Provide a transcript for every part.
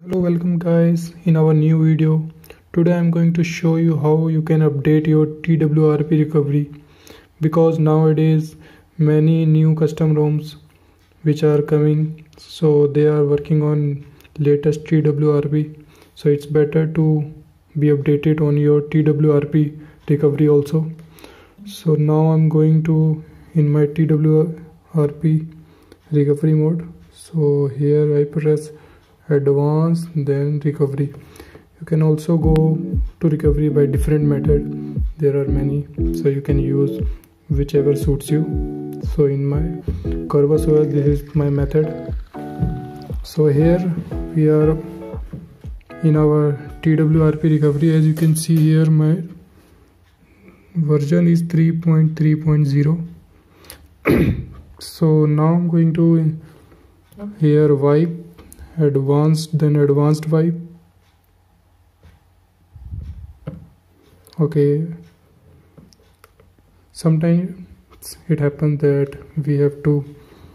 Hello, welcome guys in our new video. Today I'm going to show you how you can update your TWRP recovery, because nowadays many new custom ROMs which are coming, so they are working on latest TWRP, so it's better to be updated on your TWRP recovery also. So now I'm going to in my TWRP recovery mode. So here I press advanced, then recovery. You can also go to recovery by different method. There are many, so you can use whichever suits you. So in my CurvasOS, this is my method. So here we are in our TWRP recovery. As you can see here, my version is 3.3.0. So now I'm going to here wipe advanced, then advanced wipe. Okay, sometimes it happens that we have to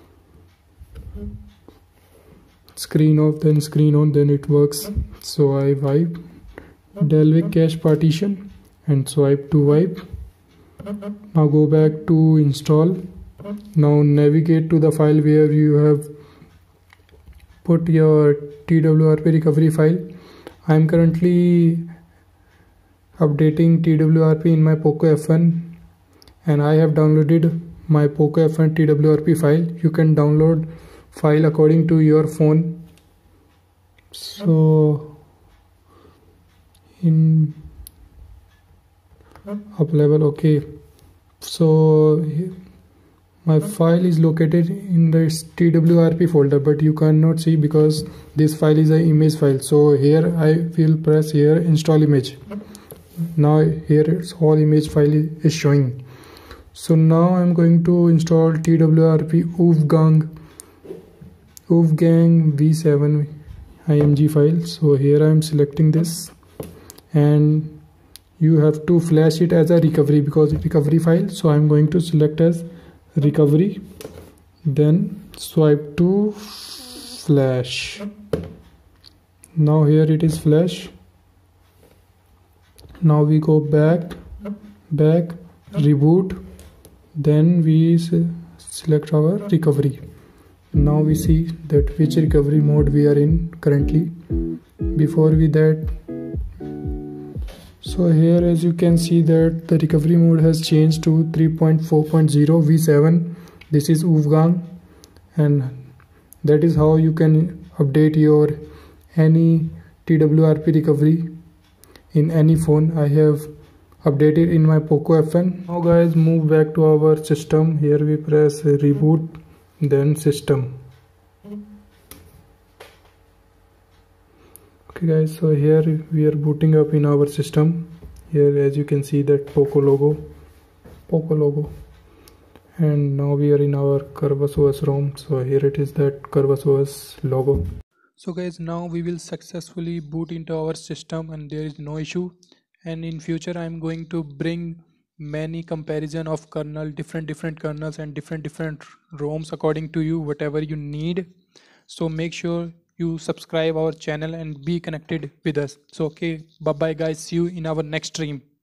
screen off then screen on, then it works. So I wipe Dalvik cache partition and swipe to wipe. Now go back to install. Now navigate to the file where you have put your TWRP recovery file. I am currently updating TWRP in my Poco F1 and I have downloaded my Poco F1 TWRP file. You can download file according to your phone. So in up level, okay, so my file is located in the TWRP folder, but you cannot see because this file is an image file. So here I will press here install image. Now here it's all image file is showing. So now I'm going to install TWRP Wolfgang v7 img file. So here I am selecting this, and you have to flash it as a recovery because it's recovery file. So I'm going to select as recovery, then swipe to flash. Now here it is flash. Now we go back, reboot, then we select our recovery. Now we see that which recovery mode we are in currently. Before we that, so here as you can see that the recovery mode has changed to 3.4.0 v7. This is Wolfgang, and that is how you can update your any TWRP recovery in any phone. I have updated in my Poco F1. Now guys, move back to our system. Here we press reboot, then system. Okay guys, so here we are booting up in our system. Here as you can see that Poco logo, and now we are in our CurvasOS ROM. So here it is that CurvasOS logo. So guys, now we will successfully boot into our system and there is no issue. And in future I am going to bring many comparison of kernel, different kernels and different ROMs according to you, whatever you need. So make sure you subscribe our channel and be connected with us. So okay, bye bye guys, see you in our next stream.